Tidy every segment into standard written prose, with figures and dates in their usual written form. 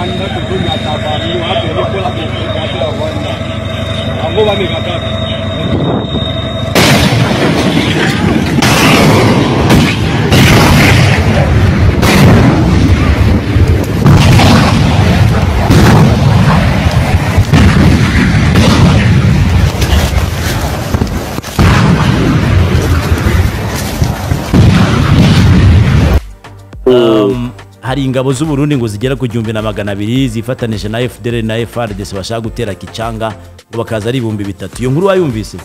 Rwanda kudunya tabani hapo ni kola kwa Rwanda ango bamekataka hari ingabo z'u Burundi ngo zigera ku 1200 zifatanije na FDL na FARDC bashaka gutera Kicanga ngo bakaza ari 3000. Iyo nkuru wayumvise?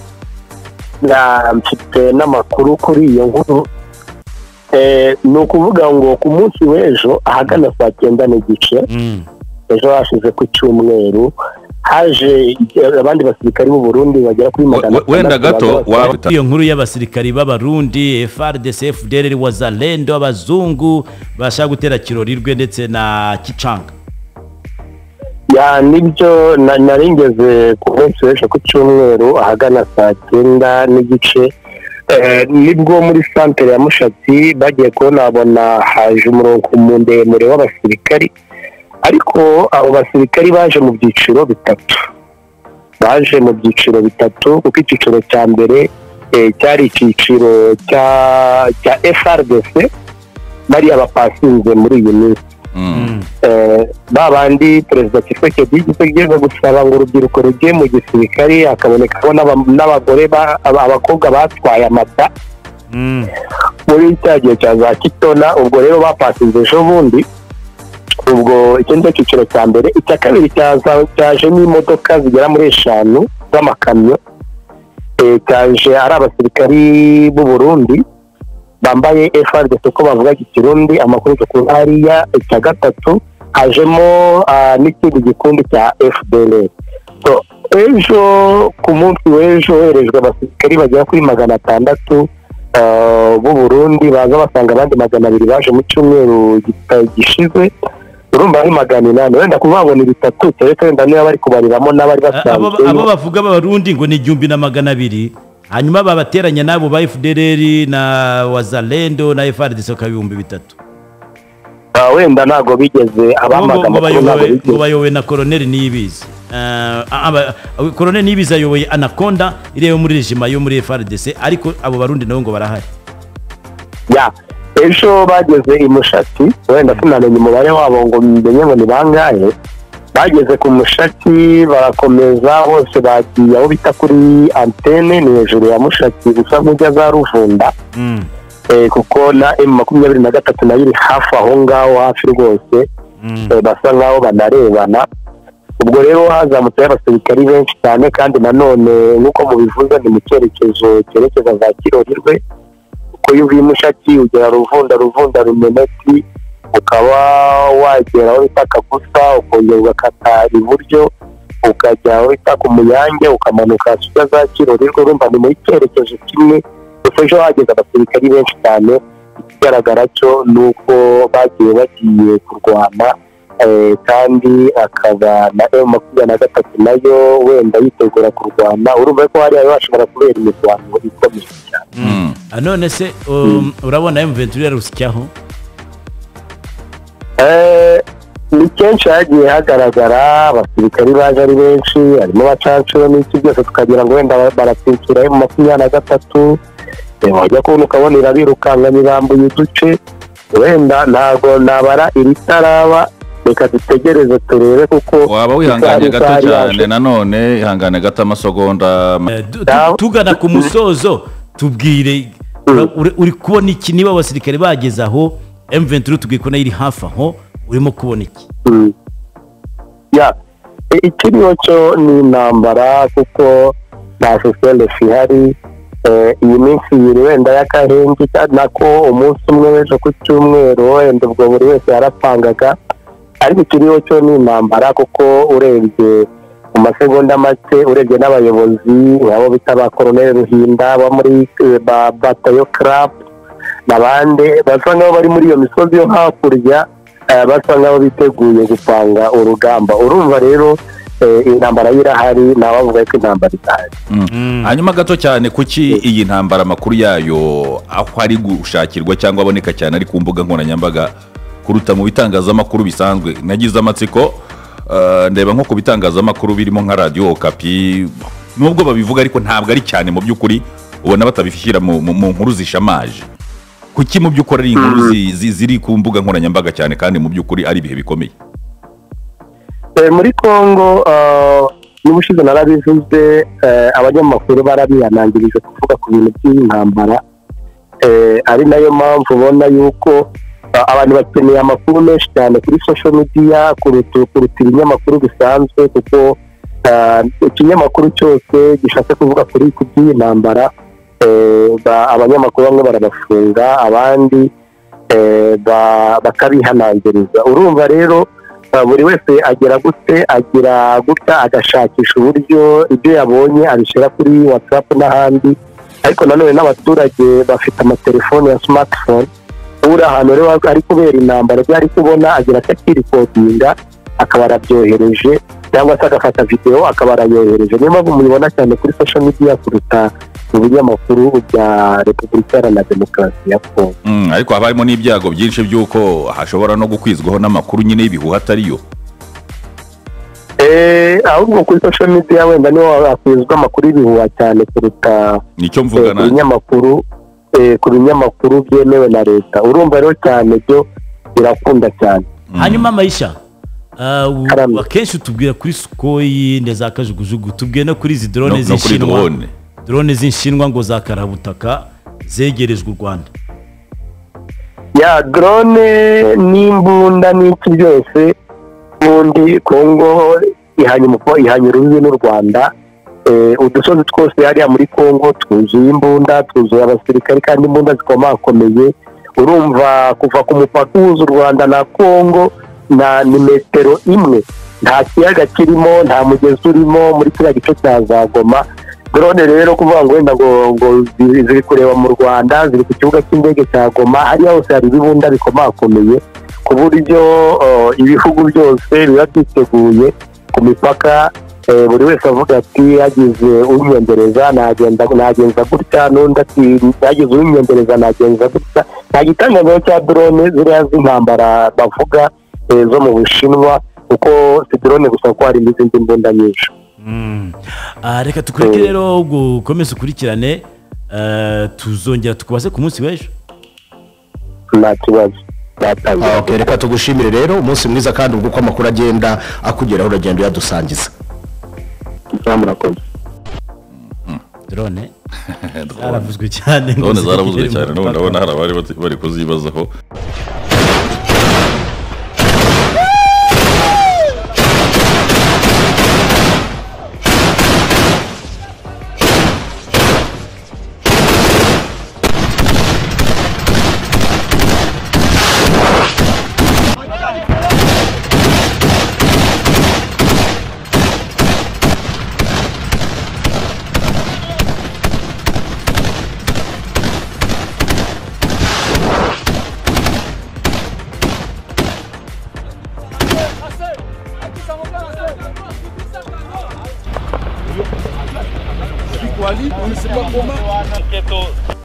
Mfite n'amakuru kuri iyo nkuru. No kuvuga ngo ku munsi w'ejo ahagana saa 9 n'igice ejo hashize ku cyumweru haje abandi basirikari b'u Burundi bagera kuri 100. Wenda gato iyo nkuru y'abasirikari b'abarundi FARDC FDL wazalendo abazungu bashaka gutera Kirorirwe ndetse na Kicanga. Ya nibyo naringeze ku munsi w'ejo ku cyumweru ahagana saa 9 n'igice nibwo muri centre ya Mushatsi bagiye kubona haje umurongo mundemure w'abasirikari, ariko abo basirikari baje mu byiciro bitatu kuko icyiciro cya mbere cyari icyiciro cya FRDC bari abapasinze muri iyi minsi. Babandi perezida Tshisekedi yigeze gusaba ngo urubyiruko rugiye mu gisirikari akaboneka n'abagore abakobwa batwaye amata muri cyagiye cya za Kitona. Ubwo rero bapasinze ejo bundi. Ubwo ikindi cyiciro cya mbere, icya kabiri cyaje n'imodoka zigera muri 5 z'amakamyo, cyaje ari abasirikari b'u Burundi bambaye FRDC ko bavuga Kirundi amakuru yo hariya. Icya gatatu hajemo n'ikindi gikundi cya FDL. So ejo ku munsi w'ejo herejwe abasirikari bagera kuri 600 b'u Burundi baza basanga abandi 200 baje mu cyumweru gishize. Urumva ari 800 wenda kubabona bitatu cyereka wenda niba bari kubariramo n'abari basanzwe. Abo bavuga b'abarundi ngo ni 1200 hanyuma babateranya nabo ba FDL na wazalendo na FARDC ka 3000. Wenda nago bigeze abamaga ngo bayowe na Colonel Niyibizi. Colonel Niyibizi ayoboye Anaconda ireyo muri regime yo muri FARDC, ariko abo barundi nabo ngo barahari. Ya ejo bageze i Mushatsi, wenda tunamenye umubare wabo ngo mbenye ngo ni bangahe. Bageze ku Mushatsi barakomeza bose bagiye aho bita kuri antene ni hejuru ya Mushatsi gusa nk'ujya za Ruvunda. Kuko na M23 nayo iri hafi aho ngaho hafi rwose. Basa nkaho banarebana. Ubwo rero hazamutse abasirikari benshi cyane, kandi nanone nk'uko mubivuze ni mu cyerekezo cyerekeza za Kirorirwe. Uko yuvuye Mushatsi ugera Ruvunda Rumeneti, ukaba wagera aho bita Kagusa, ukongera ugakata iburyo ukajya aho bita ku Muyange, ukamanuka ujya za Kirorirwe. Urumva ni mu cyerekezo kimwe. Ejo hageze abasirikari benshi cyane. Ikigaragara cyo nuko bagiye kurwana, kandi akaba na M23 nayo wenda yitegura kurwana. Urumva ko hari bashobora kubera imirwano ikomeye cyane. None se urabona M23 yarusicyaho? Ni kenshi hagiye hagaragara abasirikari baje ari benshi, harimo bacancuro n'iki byose tukagira ngo wenda baratsikira mu 23. Wajya kubona ukabonera birukanga mirambuye uduce, wenda ntago nabara iri taraba. Reka dutegereze turebe kuko waba wihanganye gato cyane. Nanone ihangane gato amasegonda tugana ku musozo. Tubwire uri kubona iki niba abasirikare bageze aho M23 tugikona iri hafi aho, urimo kubona iki? Ya ikiriyo cyo ni intambara kuko nta sosiyete ihari. Iyi minsi yiri wenda y'akahengi nako umunsi umwe w'ejo ku cyumweru wenda ubwo buri wese yarapangaga, ariko ikiriyo cyo ni intambara kuko urebye mu masegonda make urebye n'abayobozi abo bita ba Colonel Ruhinda bo muri Batayo Club n'abandi basa nkaho bari muri iyo misozi yo hakurya, basa nkaho biteguye gupanga urugamba. Urumva rero intambara irahari, nabavuga ko intambara itahari. Hanyuma gato cyane, kuki iyi ntambara makuru yayo aho ari gushakirwa cyangwa aboneka cyane ari ku mbuga nkoranyambaga kuruta mu bitangazamakuru bisanzwe. Nagize amatsiko ndeba nko ku bitangazamakuru birimo nka Radio Okapi, nubwo babivuga ariko ntabwo ari cyane mu by'ukuri, ubona batabifishyira mu nkuru zishamaje. Kuki mu by'ukuri ari inkuru ziri ku mbuga nkoranyambaga cyane kandi mu by'ukuri ari ibihe bikomeye? Muri Congo n'ubushize narabivuze, abanyamakuru barabihanangirije kuvuga ku bintu by'intambara, ari nayo mpamvu ubona yuko abantu bakeneye amakuru menshi cyane kuri social media kuruta ibinyamakuru bisanzwe, kuko ikinyamakuru cyose gishatse kuvuga kuri by'intambara, abanyamakuru bamwe barabafunga, abandi bakabihanangiriza. Urumva rero buri wese agira gutya agashakisha uburyo ibyo yabonye abishyira kuri WhatsApp n'ahandi, ariko nanone n'abaturage bafite amatelefone ya smartphone, uri ahantu rero ari kubera intambara byari kubona agira akirikodinga akaba arabyohereje, cyangwa se agafata video akaba arayohereje. Niyo mpamvu mubibona cyane kuri social media kuruta ibinyamakuru bya Repubulika Iharanira Demokarasi ya Congo. Ariko haba harimo n'ibyago byinshi by'uko hashobora no gukwizwaho n'amakuru nyine y'ibihuha atariyo. Ahubwo kuri social media wenda niho hakwizwa amakuru y'ibihuha cyane kuruta nicyo mvuga nanjye ibinyamakuru, ku binyamakuru byemewe na leta. Urumva rero cyane byo birakunda cyane. Hanyuma Maisha, akenshi tubwira kuri Sukoyi ndeza kajugujugu, tubwiye no kuri izi drone z'inshinwa, drone z'inshinwa ngo za karabutaka zegerejwe u Rwanda. Ya drone n'imbunda n'iki byose ubundi Congo ihanye urubibi n'u Rwanda. Udusozi twose hariya muri Congo twuzuye imbunda, twuzuye abasirikari kandi imbunda zikomakomeye. Urumva kuva ku mupaka uhuza u Rwanda na Congo ni metero imwe, nta kiyaga kirimo, nta mugezi urimo muri kiriya gice cya za Goma. Drone rero kuvuga ngo wenda ngo ziri kureba mu Rwanda, ziri ku kibuga cy'indege cya Goma, hariya hose hari ibibunda bikomakomeye, ku buryo ibihugu byose biba byiteguye ku mipaka. Buri wese avuga ati yagize unyendereza nagenza gutya, n'undi ati yagize unyendereza nagenza gutya. Nta gitangazo cya drone ziriya z'intambara bavuga zo mu Bushinwa, kuko si drone gusa ko hari n'izindi mbunda nyinshi. Reka tukureke rero gukomeza ukurikirane, tuzongera tukubaze ku munsi w'ejo. Nta kibazo. Reka tugushimire rero, umunsi mwiza kandi ubwo uko amakuru agenda akugeraho uragenda uyadusangiza. Murakoze. Drone zaravuzwe cyane, none zaravuzwe cyane, none ndabona hari abari bari kuzibazaho. On ne sait pas comment.